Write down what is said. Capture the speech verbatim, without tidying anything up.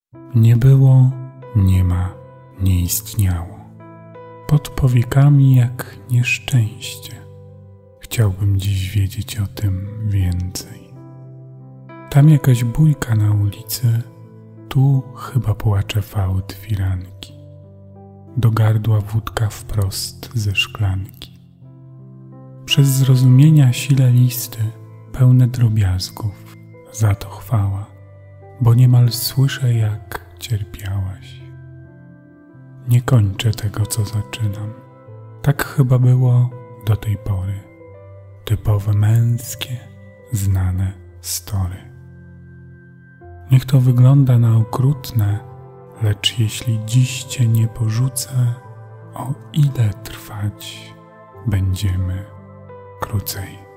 Nie było, nie ma, nie istniało. Pod powiekami jak nieszczęście. Chciałbym dziś wiedzieć o tym więcej. Tam jakaś bójka na ulicy, tu chyba płacze fałd firanki. Do gardła wódka wprost ze szklanki. Przez zrozumienia sile listy, pełne drobiazgów, za to chwała, bo niemal słyszę, jak cierpiałaś. Nie kończę tego, co zaczynam. Tak chyba było do tej pory. Typowe męskie, znane story. Niech to wygląda na okrutne, lecz jeśli dziś cię nie porzucę, o ile trwać będziemy krócej.